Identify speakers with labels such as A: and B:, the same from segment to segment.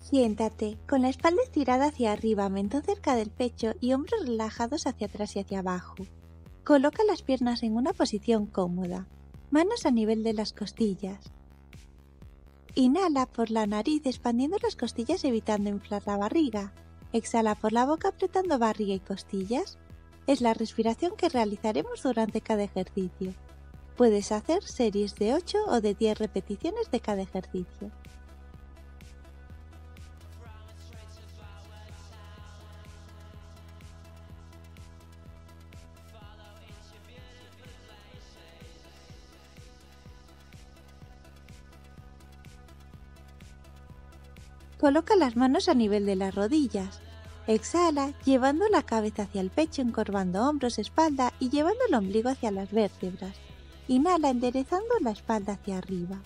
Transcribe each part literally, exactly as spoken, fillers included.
A: Siéntate, con la espalda estirada hacia arriba, mentón cerca del pecho y hombros relajados hacia atrás y hacia abajo. Coloca las piernas en una posición cómoda, manos a nivel de las costillas. Inhala por la nariz expandiendo las costillas evitando inflar la barriga. Exhala por la boca apretando barriga y costillas. Es la respiración que realizaremos durante cada ejercicio. Puedes hacer series de ocho o de diez repeticiones de cada ejercicio. Coloca las manos a nivel de las rodillas. Exhala, llevando la cabeza hacia el pecho, encorvando hombros, espalda y llevando el ombligo hacia las vértebras. Inhala, enderezando la espalda hacia arriba.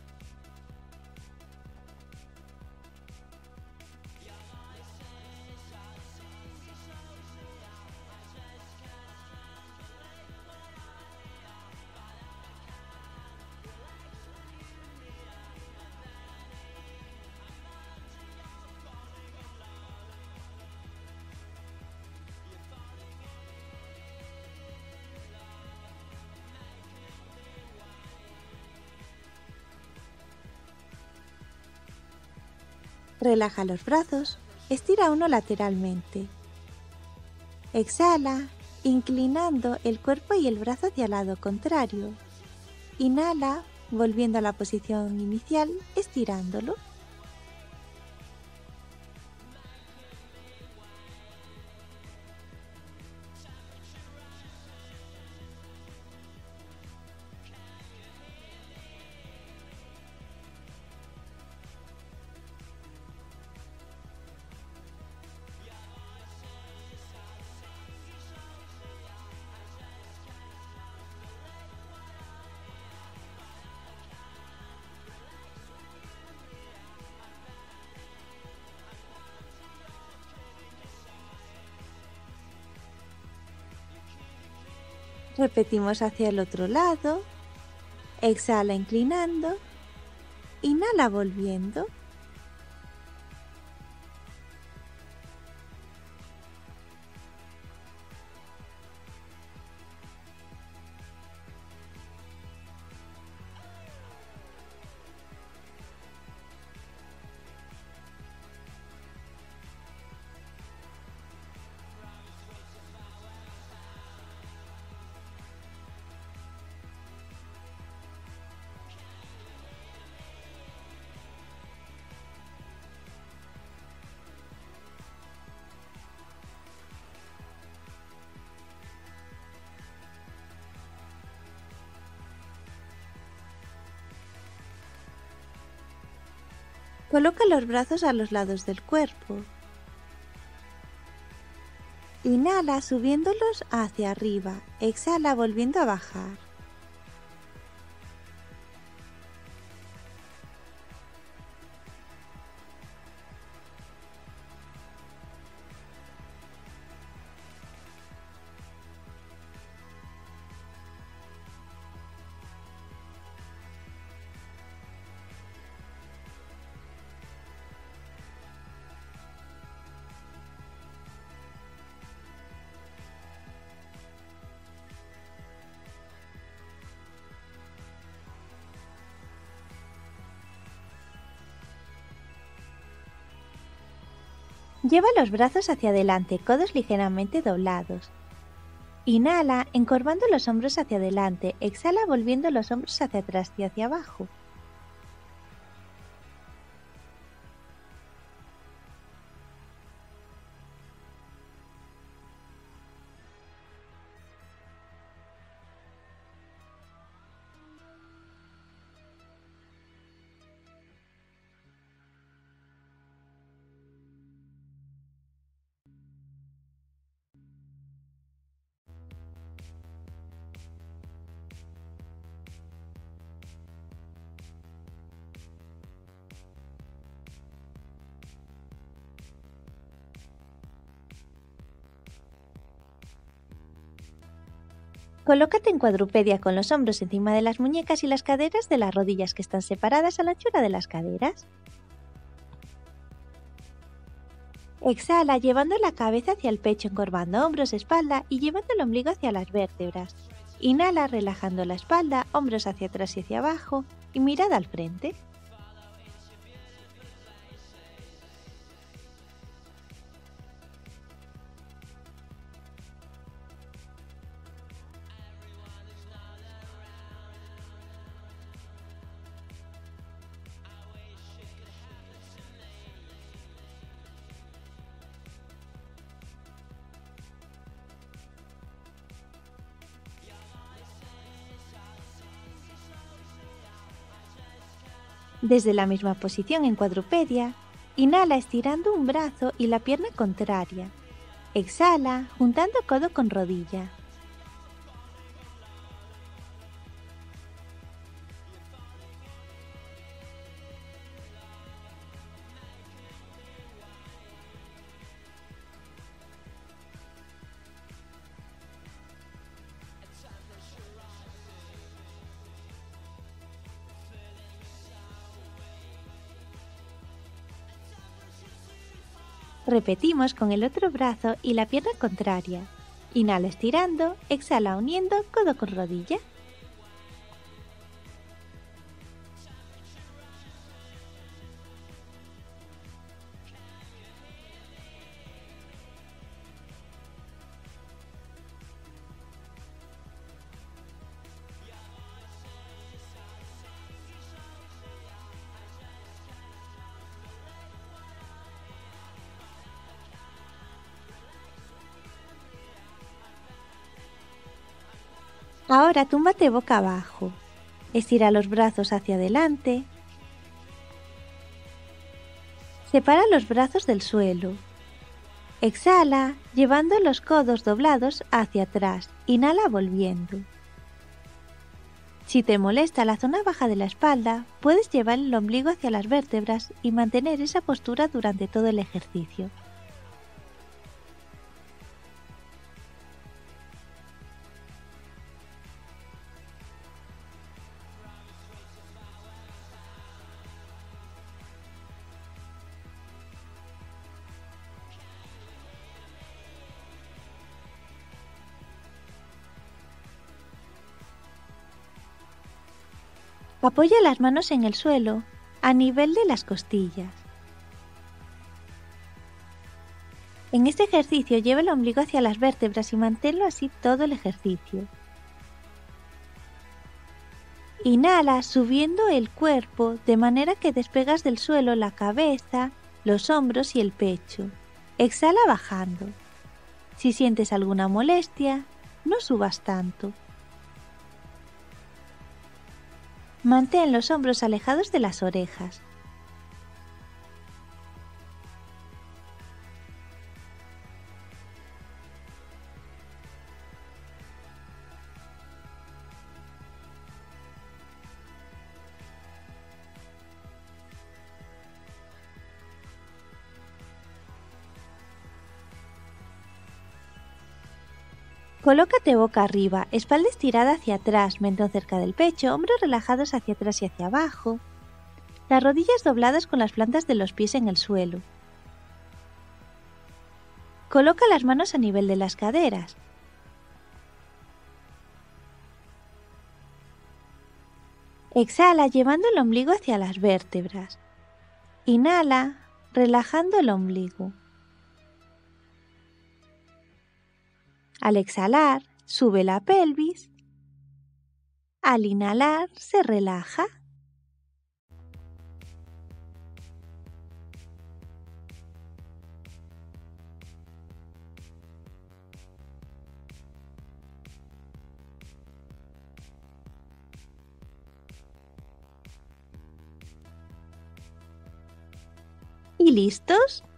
A: Relaja los brazos, estira uno lateralmente. Exhala, inclinando el cuerpo y el brazo hacia el lado contrario. Inhala, volviendo a la posición inicial, estirándolo. Repetimos hacia el otro lado. Exhala inclinando. Inhala volviendo. Coloca los brazos a los lados del cuerpo. Inhala subiéndolos hacia arriba. Exhala volviendo a bajar. Lleva los brazos hacia adelante, codos ligeramente doblados. Inhala, encorvando los hombros hacia adelante. Exhala, volviendo los hombros hacia atrás y hacia abajo. Colócate en cuadrupedia con los hombros encima de las muñecas y las caderas de las rodillas que están separadas a la anchura de las caderas. Exhala llevando la cabeza hacia el pecho, encorvando hombros, espalda y llevando el ombligo hacia las vértebras. Inhala relajando la espalda, hombros hacia atrás y hacia abajo y mirada al frente. Desde la misma posición en cuadrupedia, inhala estirando un brazo y la pierna contraria. Exhala juntando codo con rodilla. Repetimos con el otro brazo y la pierna contraria. Inhala estirando, exhala uniendo codo con rodilla. Ahora túmbate boca abajo. Estira los brazos hacia adelante. Separa los brazos del suelo. Exhala, llevando los codos doblados hacia atrás. Inhala volviendo. Si te molesta la zona baja de la espalda, puedes llevar el ombligo hacia las vértebras y mantener esa postura durante todo el ejercicio. Apoya las manos en el suelo, a nivel de las costillas. En este ejercicio lleva el ombligo hacia las vértebras y manténlo así todo el ejercicio. Inhala subiendo el cuerpo de manera que despegas del suelo la cabeza, los hombros y el pecho. Exhala bajando. Si sientes alguna molestia, no subas tanto. Mantén los hombros alejados de las orejas. Colócate boca arriba, espalda estirada hacia atrás, mentón cerca del pecho, hombros relajados hacia atrás y hacia abajo, las rodillas dobladas con las plantas de los pies en el suelo. Coloca las manos a nivel de las caderas. Exhala llevando el ombligo hacia las vértebras. Inhala, relajando el ombligo. Al exhalar, sube la pelvis. Al inhalar, se relaja. ¿Y listos?